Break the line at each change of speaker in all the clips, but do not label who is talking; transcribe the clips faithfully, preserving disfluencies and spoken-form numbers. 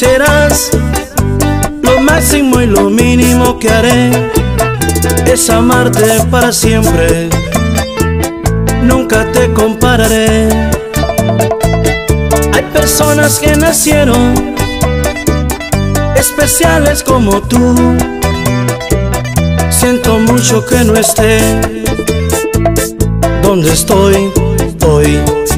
serás lo máximo y lo mínimo que haré es amarte para siempre. Nunca te compararé. Hay personas que nacieron especiales como tú. Siento mucho que no esté donde estoy hoy.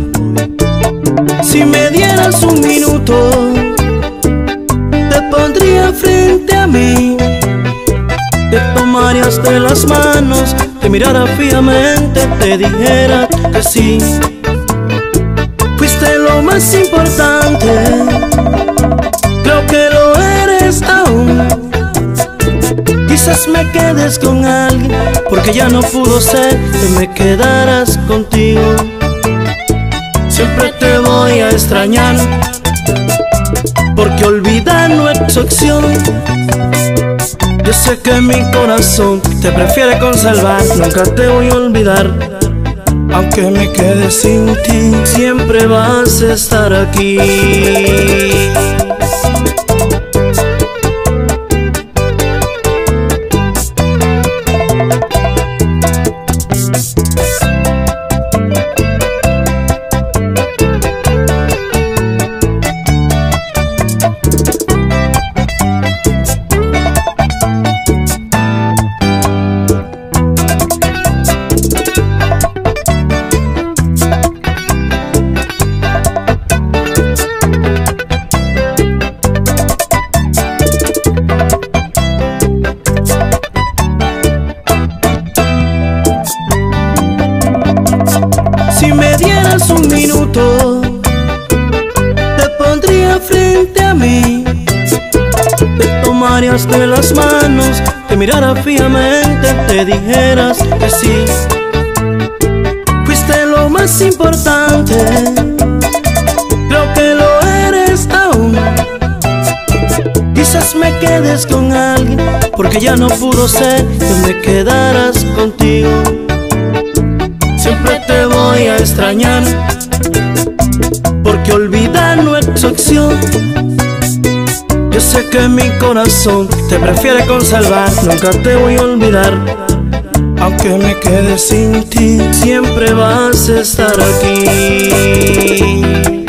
Si me dieras un minuto, te pondría frente a mí, te tomarías de las manos, te mirara fijamente, te dijera que sí. Fuiste lo más importante, creo que lo eres aún. Quizás me quedes con alguien, porque ya no pudo ser que me quedaras contigo. Siempre te voy a extrañar, porque olvidar no es opción. Yo sé que mi corazón te prefiere conservar, nunca te voy a olvidar. Aunque me quede sin ti, siempre vas a estar aquí. Si me dieras un minuto, te pondría frente a mí, te tomarías de las manos, te mirara fijamente, te dijeras que sí. Fuiste lo más importante, creo que lo eres aún. Quizás me quedes con alguien, porque ya no pudo ser que me quedaras contigo. Siempre te voy a extrañar, porque olvidar no es opción. Yo sé que mi corazón te prefiere conservar, nunca te voy a olvidar. Aunque me quede sin ti, siempre vas a estar aquí.